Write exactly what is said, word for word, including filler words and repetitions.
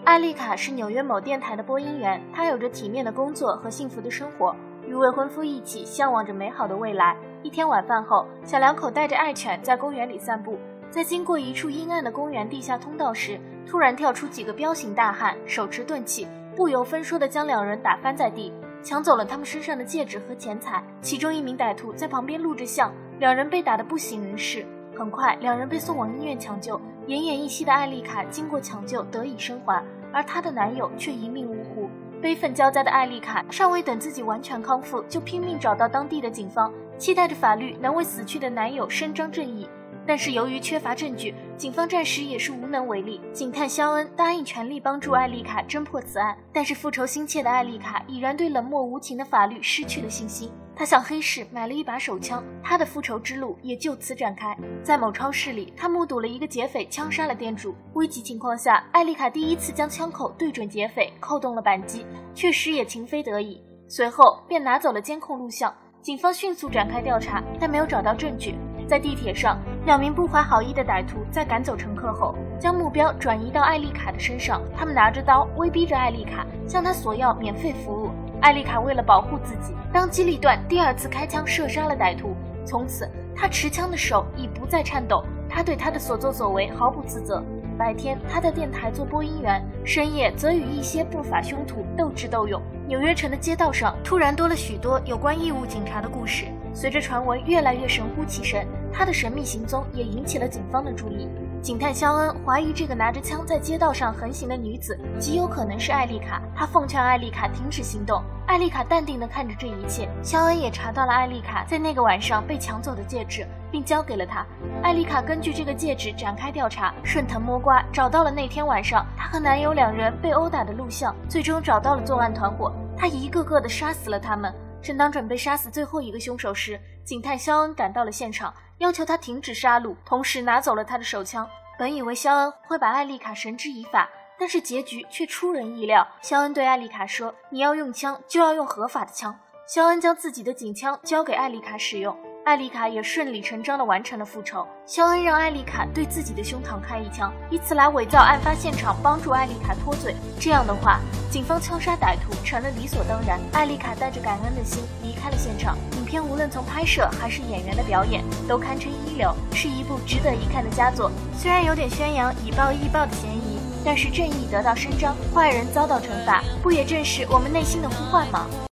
艾丽卡是纽约某电台的播音员，她有着体面的工作和幸福的生活，与未婚夫一起向往着美好的未来。一天晚饭后，小两口带着爱犬在公园里散步，在经过一处阴暗的公园地下通道时，突然跳出几个彪形大汉，手持钝器，不由分说地将两人打翻在地，抢走了他们身上的戒指和钱财。其中一名歹徒在旁边录着像，两人被打得不省人事。很快，两人被送往医院抢救。奄奄一息的艾丽卡经过抢救得以生还，而她的男友却一命呜呼。悲愤交加的艾丽卡尚未等自己完全康复，就拼命找到当地的警方，期待着法律能为死去的男友伸张正义。但是由于缺乏证据，警方暂时也是无能为力。警探肖恩答应全力帮助艾丽卡侦破此案，但是复仇心切的艾丽卡已然对冷漠无情的法律失去了信心。她向黑市买了一把手枪，她的复仇之路也就此展开。在某超市里，她目睹了一个劫匪枪杀了店主。危急情况下，艾丽卡第一次将枪口对准劫匪，扣动了扳机，确实也情非得已。随后便拿走了监控录像。警方迅速展开调查，但没有找到证据。在地铁上，两名不怀好意的歹徒在赶走乘客后，将目标转移到艾丽卡的身上。他们拿着刀威逼着艾丽卡，向她索要免费服务。艾丽卡为了保护自己，当机立断，第二次开枪射杀了歹徒。从此，她持枪的手已不再颤抖，她对她的所作所为毫不自责。白天，她在电台做播音员，深夜则与一些不法凶徒斗智斗勇。纽约城的街道上突然多了许多有关义务警察的故事。随着传闻越来越神乎其神，他的神秘行踪也引起了警方的注意。警探肖恩怀疑这个拿着枪在街道上横行的女子极有可能是艾丽卡，他奉劝艾丽卡停止行动。艾丽卡淡定地看着这一切。肖恩也查到了艾丽卡在那个晚上被抢走的戒指，并交给了他。艾丽卡根据这个戒指展开调查，顺藤摸瓜找到了那天晚上她和男友两人被殴打的录像，最终找到了作案团伙。他一个个地杀死了他们。正当准备杀死最后一个凶手时，警探肖恩赶到了现场，要求他停止杀戮，同时拿走了他的手枪。本以为肖恩会把艾丽卡绳之以法，但是结局却出人意料。肖恩对艾丽卡说，你要用枪就要用合法的枪。肖恩将自己的警枪交给艾丽卡使用，艾丽卡也顺理成章地完成了复仇。肖恩让艾丽卡对自己的胸膛开一枪，以此来伪造案发现场，帮助艾丽卡脱罪。这样的话，警方枪杀歹徒成了理所当然。艾丽卡带着感恩的心离开了现场。影片无论从拍摄还是演员的表演，都堪称一流，是一部值得一看的佳作。虽然有点宣扬以暴易暴的嫌疑，但是正义得到伸张，坏人遭到惩罚，不也正是我们内心的呼唤吗？